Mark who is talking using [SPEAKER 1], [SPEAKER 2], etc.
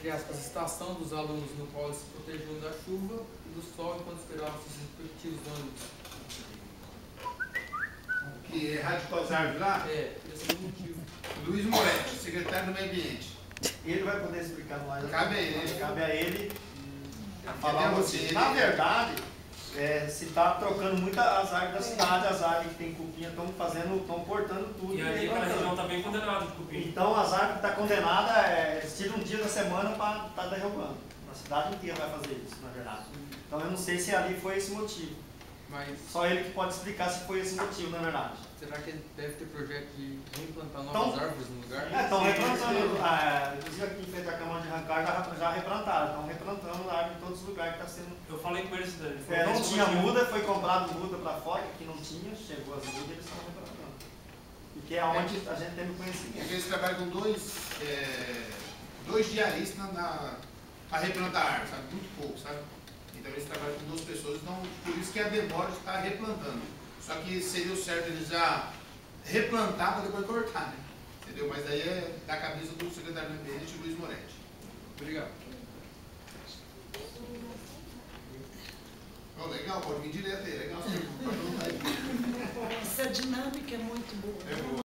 [SPEAKER 1] entre aspas, estação dos alunos no qual eles se protegiam da chuva e do sol enquanto esperavam seus respectivos ônibus.
[SPEAKER 2] Que erradicou as árvores lá?
[SPEAKER 1] É, esse é o motivo.
[SPEAKER 2] Luiz Moretti, secretário do Meio Ambiente.
[SPEAKER 3] Ele vai poder explicar mais.
[SPEAKER 2] Cabe a ele.
[SPEAKER 3] Cabe a ele falar
[SPEAKER 2] Entendeu?
[SPEAKER 3] você. Na verdade, se está trocando muito as árvores da cidade, as árvores que tem cupim estão cortando tudo.
[SPEAKER 4] E ali aquela região está bem condenada de cupim.
[SPEAKER 3] Então as árvores que estão condenadas, eles tiram um dia da semana para estar derrubando. A cidade inteira vai fazer isso, na verdade. Então eu não sei se ali foi esse motivo.
[SPEAKER 1] Mas
[SPEAKER 3] Só ele que pode explicar se foi esse motivo, na verdade.
[SPEAKER 1] será que ele deve ter projeto de reimplantar novas árvores no lugar?
[SPEAKER 3] Estão replantando. Inclusive aqui em frente à Câmara de Arrancar já replantaram. Estão replantando a árvore em todos os lugares que está sendo.
[SPEAKER 4] Eu falei com eles,
[SPEAKER 3] Não tinha muda, foi comprado muda para fora, que não tinha, chegou as mudas e eles estão replantando. Porque é onde a gente tem o conhecimento.
[SPEAKER 2] Eles trabalham com dois diaristas para replantar a árvore, sabe? Muito pouco, sabe? Então eles trabalham com 2 pessoas, então por isso que a demora de estar replantando. Só que seria o certo eles já replantar para depois cortar, né? Entendeu? Mas aí é da cabeça do secretário do Ambiente, Luiz Moretti.
[SPEAKER 1] Obrigado.
[SPEAKER 2] Oh, legal, pode vir direto aí, legal.
[SPEAKER 5] Essa dinâmica é muito boa.
[SPEAKER 2] É boa.